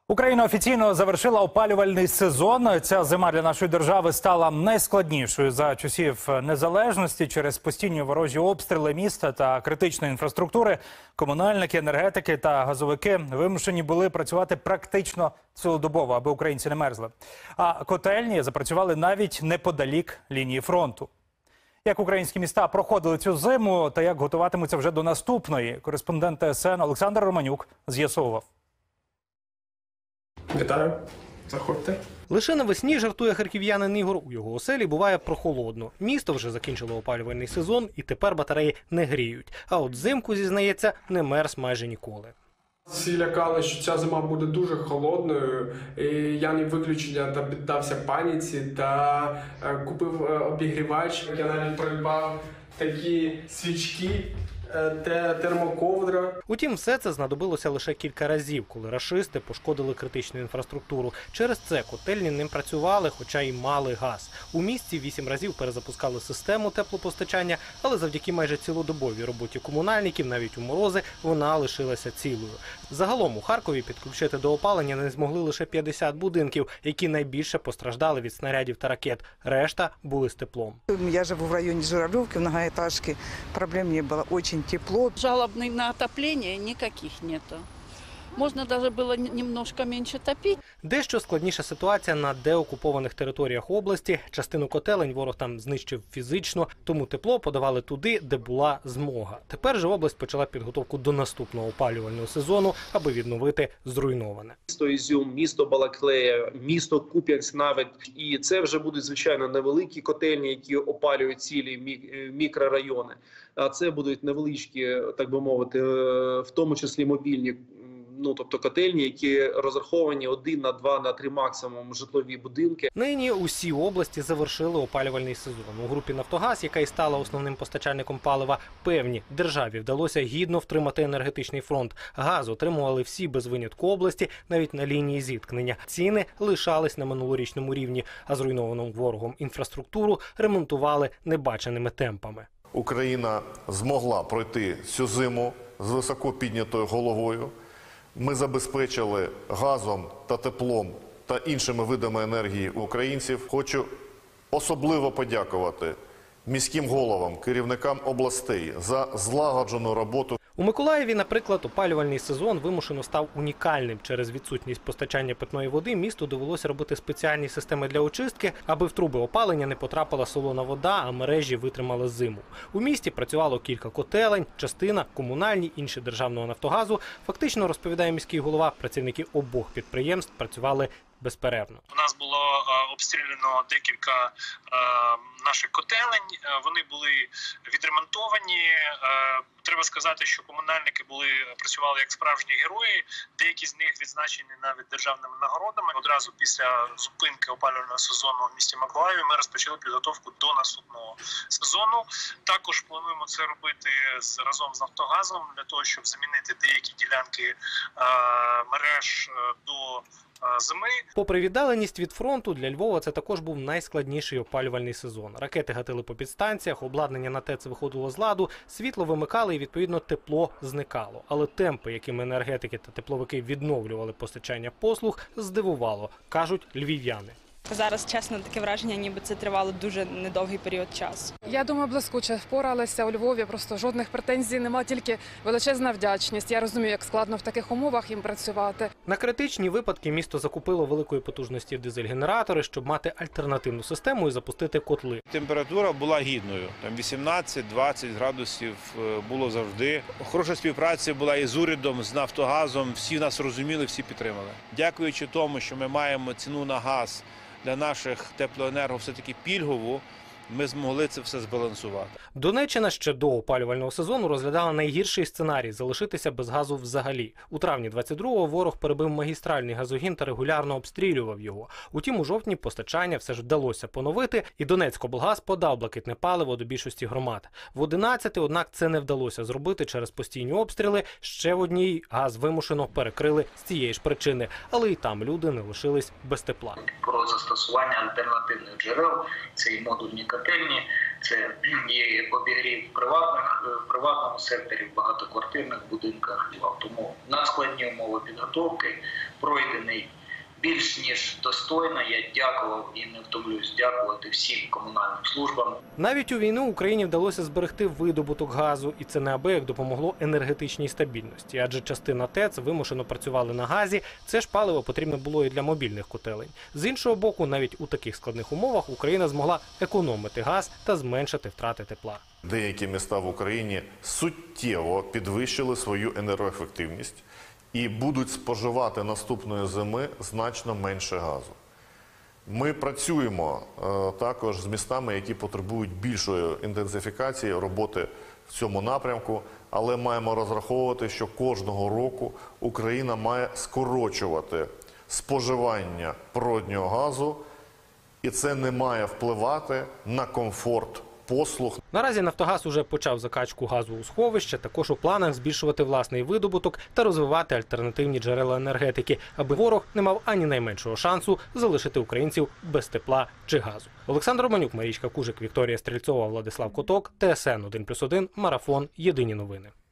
Україна офіційно завершила опалювальний сезон. Ця зима для нашої держави стала найскладнішою за часів незалежності. Через постійні ворожі обстріли міста та критичної інфраструктури комунальники, енергетики та газовики вимушені були працювати практично цілодобово, аби українці не мерзли. А котельні запрацювали навіть неподалік лінії фронту. Як українські міста проходили цю зиму та як готуватимуться вже до наступної, кореспондент ТСН Олександр Романюк з'ясовував. Вітаю, заходьте. Лише навесні, жартує харків'янин Ігор, у його оселі буває прохолодно. Місто вже закінчило опалювальний сезон і тепер батареї не гріють. А от взимку, зізнається, не мерз майже ніколи. Всі лякали, що ця зима буде дуже холодною, і я не виключення та піддався паніці та купив обігрівач. Я навіть придбав такі свічки, термоковдра. Утім, все це знадобилося лише кілька разів, коли рашисти пошкодили критичну інфраструктуру. Через це котельні не працювали, хоча й мали газ. У місті 8 разів перезапускали систему теплопостачання, але завдяки майже цілодобовій роботі комунальників, навіть у морози, вона лишилася цілою. Загалом у Харкові підключити до опалення не змогли лише 50 будинків, які найбільше постраждали від снарядів та ракет. Решта були з теплом. Я живу в районе Журавлевки, в многоэтажке. Проблем не было. Очень тепло. Жалоб на отопление никаких нету. Можно даже было немножко меньше топить. Дещо складніша ситуація на деокупованих територіях області. Частину котелень ворог там знищив фізично, тому тепло подавали туди, де була змога. Тепер же область почала підготовку до наступного опалювального сезону, аби відновити зруйноване. Місто Ізюм, місто Балаклея, місто Куп'янськ навіть. І це вже будуть, звичайно, невеликі котельні, які опалюють цілі мікрорайони. А це будуть невеличкі, так би мовити, в тому числі мобільні, тобто котельні, які розраховані 1 на 2 на 3 максимум житлові будинки. Нині усі області завершили опалювальний сезон. У групі «Нафтогаз», яка й стала основним постачальником палива, певні, державі вдалося гідно втримати енергетичний фронт. Газ отримували всі без винятку області, навіть на лінії зіткнення. Ціни лишались на минулорічному рівні, а зруйновану ворогом інфраструктуру ремонтували небаченими темпами. Україна змогла пройти цю зиму з високо піднятою головою. Ми забезпечили газом та теплом та іншими видами енергії українців. Хочу особливо подякувати міським головам, керівникам областей за злагоджену роботу. У Миколаєві, наприклад, опалювальний сезон вимушено став унікальним. Через відсутність постачання питної води місту довелося робити спеціальні системи для очистки, аби в труби опалення не потрапила солона вода, а мережі витримали зиму. У місті працювало кілька котелень, частина – комунальні, інші – державного «Нафтогазу». Фактично, розповідає міський голова, працівники обох підприємств працювали безперервно. У нас було обстріляно декілька наших котелень, вони були відремонтовані. Треба сказати, що комунальники працювали як справжні герої, деякі з них відзначені навіть державними нагородами. Одразу після зупинки опалювального сезону в місті Миколаєві ми розпочали підготовку до наступного сезону. Також плануємо це робити разом з «Нафтогазом» для того, щоб замінити деякі ділянки мереж до зими. Попри віддаленість від фронту, для Львова це також був найскладніший опалювальний сезон. Ракети гатили по підстанціях, обладнання на ТЕЦ виходило з ладу, світло вимикали і, відповідно, тепло зникало. Але темпи, якими енергетики та тепловики відновлювали постачання послуг, здивувало, кажуть львів'яни. Зараз, чесно, таке враження, ніби це тривало дуже недовгий період часу. Я думаю, блискуче впоралися у Львові, просто жодних претензій немає, тільки величезна вдячність. Я розумію, як складно в таких умовах їм працювати. На критичні випадки місто закупило великої потужності дизель-генератори, щоб мати альтернативну систему і запустити котли. Температура була гідною, там 18-20 градусів було завжди. Хороша співпраця була і з урядом, з «Нафтогазом», всі нас розуміли, всі підтримали. Дякуючи тому, що ми маємо ціну на газ для наших теплоенерго все-таки пільгову, ми змогли це все збалансувати. Донеччина ще до опалювального сезону розглядала найгірший сценарій – залишитися без газу взагалі. У травні 22-го ворог перебив магістральний газогін та регулярно обстрілював його. Утім, у жовтні постачання все ж вдалося поновити, і Донецькоблгаз подав блакитне паливо до більшості громад. В 11-й, однак, це не вдалося зробити через постійні обстріли. Ще в одній газ вимушено перекрили з цієї ж причини. Але і там люди не лишились без тепла. Про застосування альтернативних джерел, це і модульні котельні, Це є обігрів в приватному секторі, в багатоквартирних будинках. Тому надскладні умови підготовки пройдений більш ніж достойно. Я дякував і не втомлюсь дякувати всім комунальним службам. Навіть у війну Україні вдалося зберегти видобуток газу, і це неабияк допомогло енергетичній стабільності. Адже частина ТЕЦ вимушено працювали на газі, це ж паливо потрібно було і для мобільних котелень. З іншого боку, навіть у таких складних умовах Україна змогла економити газ та зменшити втрати тепла. Деякі міста в Україні суттєво підвищили свою енергоефективність і будуть споживати наступної зими значно менше газу. Ми працюємо також з містами, які потребують більшої інтенсифікації роботи в цьому напрямку, але маємо розраховувати, що кожного року Україна має скорочувати споживання природнього газу, і це не має впливати на комфорт послуг. Наразі «Нафтогаз» уже почав закачку газу у сховище, також у планах збільшувати власний видобуток та розвивати альтернативні джерела енергетики, аби ворог не мав ані найменшого шансу залишити українців без тепла чи газу. Олександр Романюк, Марічка Кужик, Вікторія Стрільцова, Владислав Коток, ТСН 1+1, Марафон, Єдині новини.